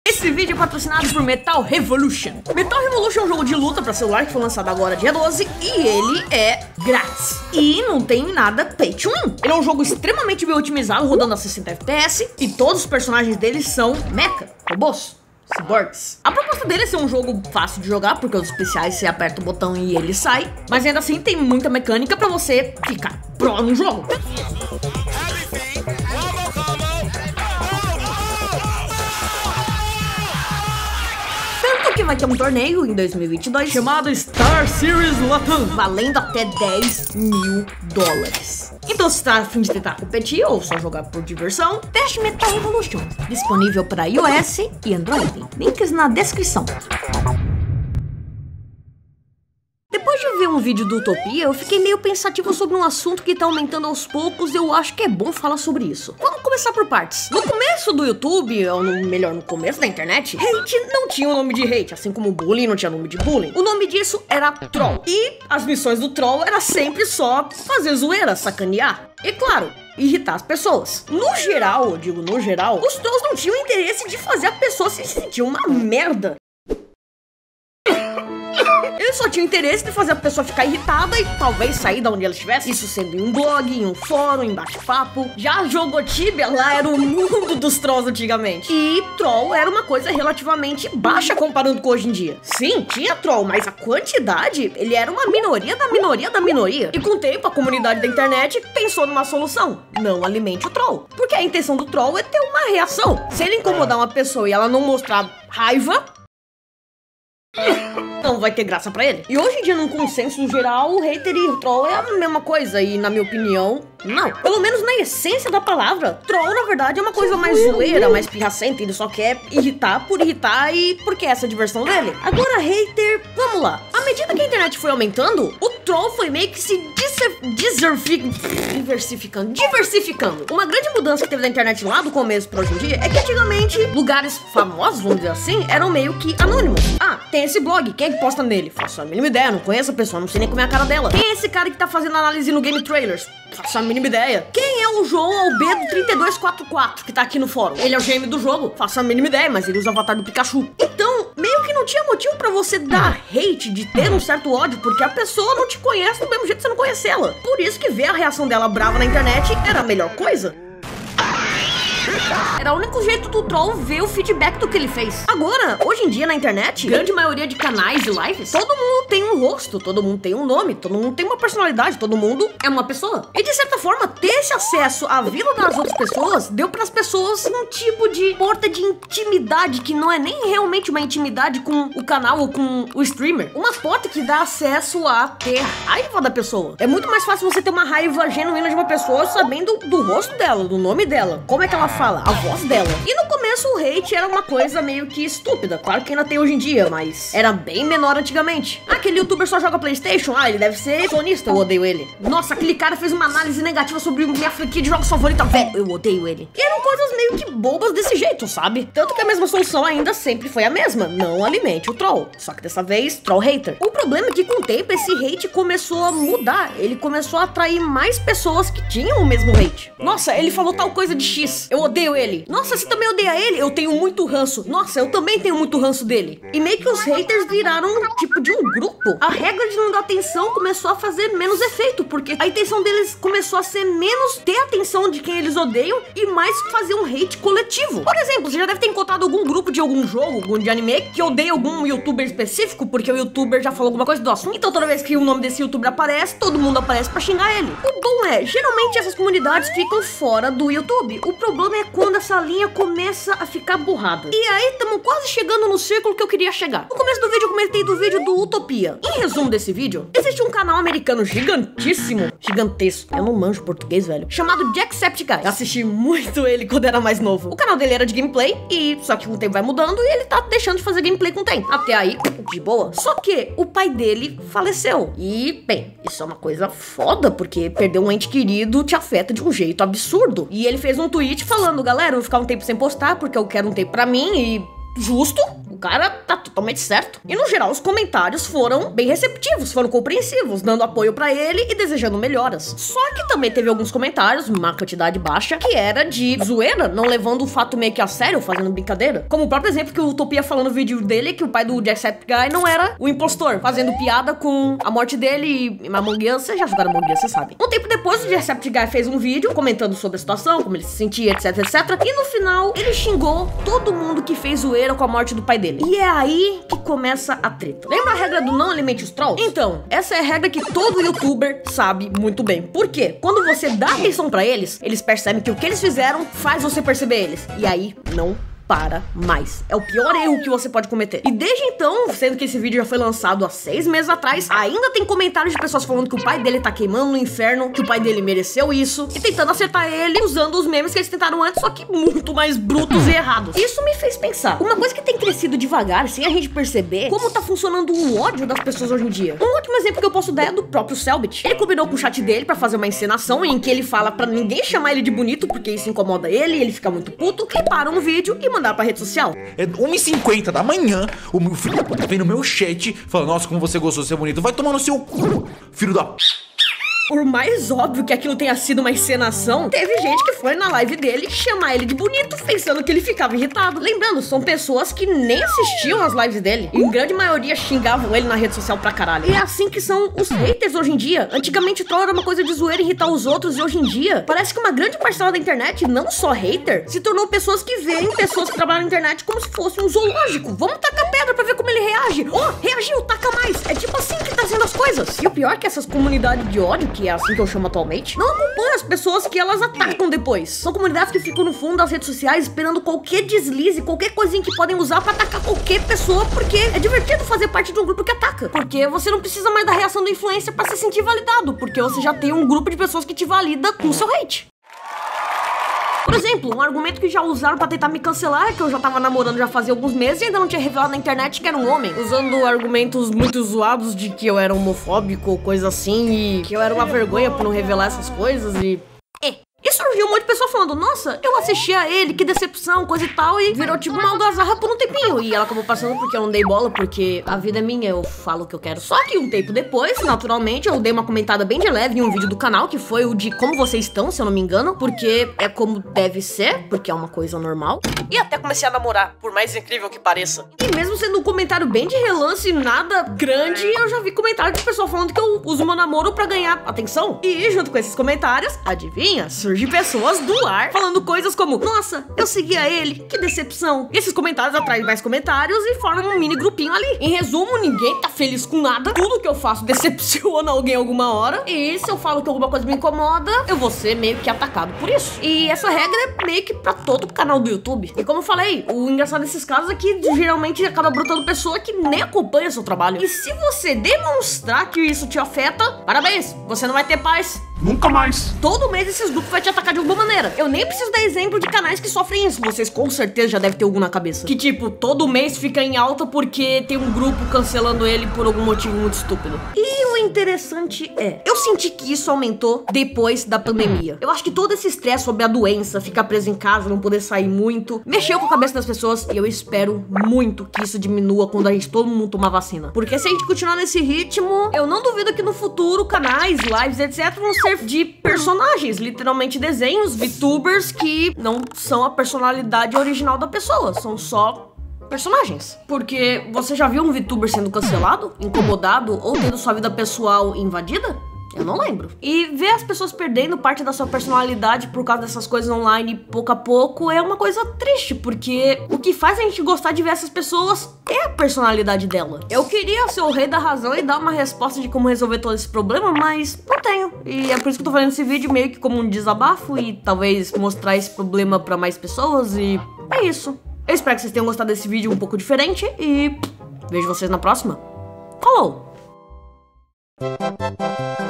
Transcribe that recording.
Esse vídeo é patrocinado por Metal Revolution. Metal Revolution é um jogo de luta pra celular que foi lançado agora dia 12 e ele é grátis. E não tem nada pay to win. Ele é um jogo extremamente bem otimizado, rodando a 60 FPS e todos os personagens dele são mecha, robôs, cyborgs. A proposta dele é ser um jogo fácil de jogar, porque os especiais você aperta o botão e ele sai, mas ainda assim tem muita mecânica pra você ficar pro no jogo. Que vai ter um torneio em 2022 chamado Star Series Latam, valendo até $10.000. Então, se está a fim de tentar competir ou só jogar por diversão, teste Metal Revolution, disponível para iOS e Android. Links na descrição. Depois de ver um vídeo do Utopia, eu fiquei meio pensativo sobre um assunto que tá aumentando aos poucos e eu acho que é bom falar sobre isso. Vamos começar por partes. No começo do YouTube, ou melhor, no começo da internet, hate não tinha o nome de hate, assim como bullying não tinha nome de bullying. O nome disso era troll. E as missões do troll era sempre só fazer zoeira, sacanear. E claro, irritar as pessoas. No geral, eu digo no geral, os trolls não tinham interesse de fazer a pessoa se sentir uma merda. Ele só tinha interesse de fazer a pessoa ficar irritada e talvez sair da onde ela estivesse. Isso sendo em um blog, em um fórum, em bate-papo. Já jogou Tibia, lá era o mundo dos trolls antigamente. E troll era uma coisa relativamente baixa comparando com hoje em dia. Sim, tinha troll, mas a quantidade, ele era uma minoria da minoria da minoria. E com o tempo, a comunidade da internet pensou numa solução. Não alimente o troll. Porque a intenção do troll é ter uma reação. Se ele incomodar uma pessoa e ela não mostrar raiva, não vai ter graça pra ele. E hoje em dia, num consenso geral, o hater e o troll é a mesma coisa. E na minha opinião, não. Pelo menos na essência da palavra, troll na verdade é uma coisa mais zoeira, mais pirracenta. Ele só quer irritar por irritar e porque essa é a diversão dele. Agora hater, vamos lá. À medida que a internet foi aumentando, o troll foi meio que se diversificando. Uma grande mudança que teve na internet lá do começo pra hoje em dia é que antigamente lugares famosos, vamos dizer assim, eram meio que anônimos. Ah, tem esse blog, quem é que posta nele? Faço a mínima ideia, não conheço a pessoa, não sei nem como é a cara dela. Quem é esse cara que tá fazendo análise no Game Trailers? Faço a mínima ideia. Quem é o João Albedo 3244 que tá aqui no fórum? Ele é o GM do jogo? Faço a mínima ideia, mas ele usa o avatar do Pikachu. Então, meio que não tinha motivo pra você dar hate, de ter um certo ódio, porque a pessoa não te conhece do mesmo jeito que você não conhece ela. Por isso que ver a reação dela brava na internet era a melhor coisa. Era o único jeito do troll ver o feedback do que ele fez. Agora, hoje em dia na internet, grande maioria de canais e lives, todo mundo tem um rosto, todo mundo tem um nome, todo mundo tem uma personalidade, todo mundo é uma pessoa. E de certa forma, ter esse acesso à vida das outras pessoas deu pras pessoas um tipo de porta de intimidade que não é nem realmente uma intimidade com o canal ou com o streamer. Uma porta que dá acesso a ter raiva da pessoa. É muito mais fácil você ter uma raiva genuína de uma pessoa sabendo do rosto dela, do nome dela, como é que ela fala, a voz dela. E no começo o hate era uma coisa meio que estúpida, claro que ainda tem hoje em dia, mas era bem menor antigamente. Aquele youtuber só joga PlayStation, ele deve ser sonista, eu odeio ele. Nossa, aquele cara fez uma análise negativa sobre minha franquia de jogos favorita, velho, eu odeio ele. E eram coisas meio que bobas desse jeito, sabe? Tanto que a mesma solução ainda sempre foi a mesma, não alimente o troll, só que dessa vez, troll hater. O problema é que com o tempo esse hate começou a mudar, ele começou a atrair mais pessoas que tinham o mesmo hate. Nossa, ele falou tal coisa de X, eu odeio ele. Nossa, você também odeia ele? Eu tenho muito ranço. Nossa, eu também tenho muito ranço dele. E meio que os haters viraram tipo de um grupo. A regra de não dar atenção começou a fazer menos efeito, porque a intenção deles começou a ser menos ter atenção de quem eles odeiam e mais fazer um hate coletivo. Por exemplo, você já deve ter encontrado algum grupo de algum jogo, algum de anime, que odeia algum youtuber específico, porque o youtuber já falou alguma coisa do assunto. Então toda vez que o nome desse youtuber aparece, todo mundo aparece pra xingar ele. O bom é, geralmente essas comunidades ficam fora do YouTube. O problema é quando essa linha começa a ficar borrada. E aí estamos quase chegando no círculo que eu queria chegar. No começo do vídeo eu comentei do vídeo do Utopia. Em resumo desse vídeo, existe um canal americano gigantíssimo, gigantesco, eu não manjo português, velho, chamado Jacksepticeye. Eu assisti muito ele quando era mais novo. O canal dele era de gameplay e só que com o tempo vai mudando e ele tá deixando de fazer gameplay com o tempo. Até aí, de boa. Só que o pai dele faleceu. E, bem, isso é uma coisa foda, porque perder um ente querido te afeta de um jeito absurdo. E ele fez um tweet falando, galera, eu vou ficar um tempo sem postar porque eu quero um tempo pra mim e justo. cara tá totalmente certo. E no geral, os comentários foram bem receptivos, foram compreensivos, dando apoio pra ele e desejando melhoras. Só que também teve alguns comentários, uma quantidade baixa, que era de zoeira, não levando o fato meio que a sério, fazendo brincadeira. Como o próprio exemplo que o Utopia falou no vídeo dele, que o pai do Jacksepticeye não era o impostor, fazendo piada com a morte dele e Among Us. Vocês já jogaram Among Us, vocês sabem. Um tempo depois, o Jacksepticeye fez um vídeo comentando sobre a situação, como ele se sentia, etc, etc. E no final, ele xingou todo mundo que fez zoeira com a morte do pai dele. E é aí que começa a treta. Lembra a regra do não alimente os trolls? Então, essa é a regra que todo youtuber sabe muito bem. Por quê? Quando você dá atenção pra eles, eles percebem que o que eles fizeram faz você perceber eles. E aí, não para mais. É o pior erro que você pode cometer. E desde então, sendo que esse vídeo já foi lançado há 6 meses atrás, ainda tem comentários de pessoas falando que o pai dele tá queimando no inferno, que o pai dele mereceu isso, e tentando acertar ele usando os memes que eles tentaram antes, só que muito mais brutos e errados. Isso me fez pensar. Uma coisa que tem crescido devagar, sem a gente perceber, como tá funcionando o ódio das pessoas hoje em dia. Um ótimo exemplo que eu posso dar é do próprio Cellbit. Ele combinou com o chat dele pra fazer uma encenação em que ele fala pra ninguém chamar ele de bonito, porque isso incomoda ele fica muito puto, cliparam no vídeo e mandaram pra rede social. É 1h50 da manhã, o meu filho vem no meu chat falando, nossa, como você gostou de ser bonito. Vai tomar no seu cu, filho da... Por mais óbvio que aquilo tenha sido uma encenação, teve gente que foi na live dele chamar ele de bonito, pensando que ele ficava irritado. Lembrando, são pessoas que nem assistiam as lives dele. Em grande maioria xingavam ele na rede social pra caralho. E é assim que são os haters hoje em dia. Antigamente troll era uma coisa de zoeira e irritar os outros, e hoje em dia parece que uma grande parcela da internet, não só hater, se tornou pessoas que veem pessoas que trabalham na internet como se fosse um zoológico. Vamos tacar pedra pra ver como ele reage. Oh, reagiu, taca mais. É tipo assim que tá sendo as coisas. E o pior é que essas comunidades de ódio, que é assim que eu chamo atualmente, não acompanham as pessoas que elas atacam depois. São comunidades que ficam no fundo das redes sociais esperando qualquer deslize, qualquer coisinha que podem usar pra atacar qualquer pessoa, porque é divertido fazer parte de um grupo que ataca. Porque você não precisa mais da reação do influencer pra se sentir validado, porque você já tem um grupo de pessoas que te valida com o seu hate. Por exemplo, um argumento que já usaram pra tentar me cancelar é que eu já tava namorando já fazia alguns meses e ainda não tinha revelado na internet que era um homem, usando argumentos muito zoados de que eu era homofóbico ou coisa assim, e que eu era uma vergonha por não revelar essas coisas e surgiu um monte de pessoa falando, nossa, eu assisti a ele, que decepção, coisa e tal, e virou tipo uma algazarra por um tempinho. E ela acabou passando porque eu não dei bola, porque a vida é minha, eu falo o que eu quero. Só que um tempo depois, naturalmente, eu dei uma comentada bem de leve em um vídeo do canal, que foi o de como vocês estão, se eu não me engano, porque é como deve ser, porque é uma coisa normal. E até comecei a namorar, por mais incrível que pareça. E mesmo sendo um comentário bem de relance, nada grande, eu já vi comentários de pessoal falando que eu uso meu namoro pra ganhar atenção. E junto com esses comentários, adivinha, surge pessoas do ar falando coisas como, nossa, eu seguia ele, que decepção. E esses comentários atraem mais comentários e formam um mini grupinho ali. Em resumo, ninguém tá feliz com nada, tudo que eu faço decepciona alguém alguma hora, e se eu falo que alguma coisa me incomoda, eu vou ser meio que atacado por isso. E essa regra é meio que pra todo o canal do YouTube. E como eu falei, o engraçado desses casos é que geralmente acaba brotando pessoa que nem acompanha seu trabalho. E se você demonstrar que isso te afeta, parabéns, você não vai ter paz. Nunca mais. Todo mês esses grupos vai te atacar de alguma maneira. Eu nem preciso dar exemplo de canais que sofrem isso. Vocês com certeza já devem ter algum na cabeça. Que tipo, todo mês fica em alta porque tem um grupo cancelando ele por algum motivo muito estúpido. E o interessante é, eu senti que isso aumentou depois da pandemia. Eu acho que todo esse estresse sobre a doença, ficar preso em casa, não poder sair muito, mexeu com a cabeça das pessoas. E eu espero muito que isso diminua quando a gente todo mundo tomar vacina. Porque se a gente continuar nesse ritmo, eu não duvido que no futuro canais, lives, etc. vão ser de personagens, literalmente desenhos, VTubers que não são a personalidade original da pessoa, são só personagens. Porque você já viu um VTuber sendo cancelado, incomodado ou tendo sua vida pessoal invadida? Eu não lembro. E ver as pessoas perdendo parte da sua personalidade por causa dessas coisas online pouco a pouco é uma coisa triste, porque o que faz a gente gostar de ver essas pessoas é a personalidade dela. Eu queria ser o rei da razão e dar uma resposta de como resolver todo esse problema, mas não tenho. E é por isso que eu tô fazendo esse vídeo meio que como um desabafo e talvez mostrar esse problema pra mais pessoas e é isso. Eu espero que vocês tenham gostado desse vídeo um pouco diferente e vejo vocês na próxima. Falou!